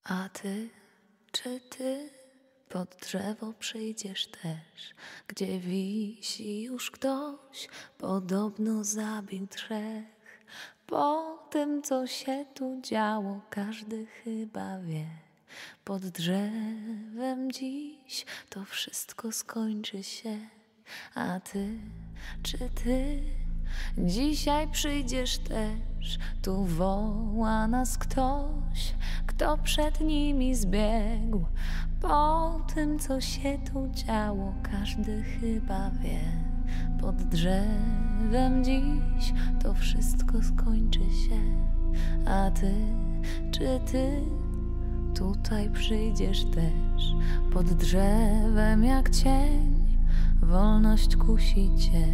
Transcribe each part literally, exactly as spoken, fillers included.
A ty, czy ty pod drzewo przyjdziesz też, gdzie wisi już ktoś, podobno zabił trzech. Po tym, co się tu działo, każdy chyba wie. Pod drzewem dziś to wszystko skończy się. A ty, czy ty dzisiaj przyjdziesz też? Tu woła nas ktoś, kto przed nimi zbiegł. Po tym, co się tu działo, każdy chyba wie. Pod drzewem dziś to wszystko skończy się. A ty, czy ty tutaj przyjdziesz też? Pod drzewem jak cień wolność kusi cię.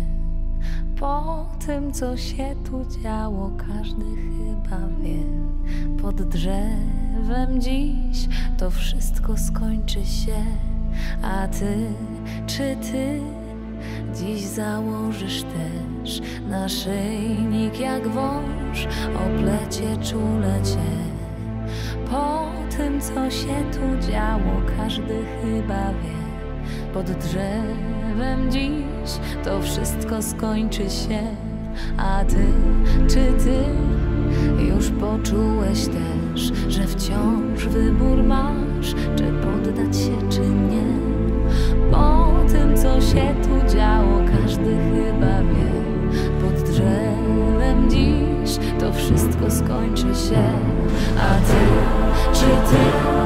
Po tym, co się tu działo, każdy chyba wie. Pod drzewem dziś to wszystko skończy się. A ty, czy ty dziś założysz też naszyjnik jak wąż, oplecie czule cię. Po tym, co się tu działo, każdy chyba wie. Pod drzewem dziś to wszystko skończy się. A ty, czy ty już poczułeś też, że wciąż wybór masz, czy poddać się, czy nie? Po tym, co się tu działo, każdy chyba wie. Pod drzewem dziś to wszystko skończy się. A ty, czy ty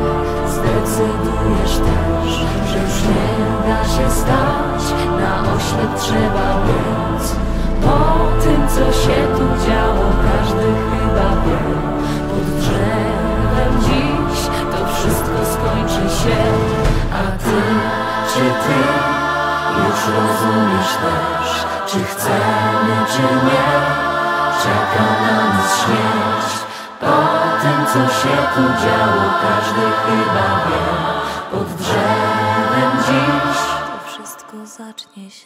zdecydujesz też, że już nie da się stać, na oślep trzeba biec. Po tym, co się tu działo, każdy chyba wie. Pod drzewem dziś to wszystko skończy się. A ty, czy ty już rozumiesz też, czy chcemy, czy nie? Czeka na nas śmierć. Po tym, co się tu działo, każdy chyba wie. Pod drzewem dziś to wszystko zacznie się.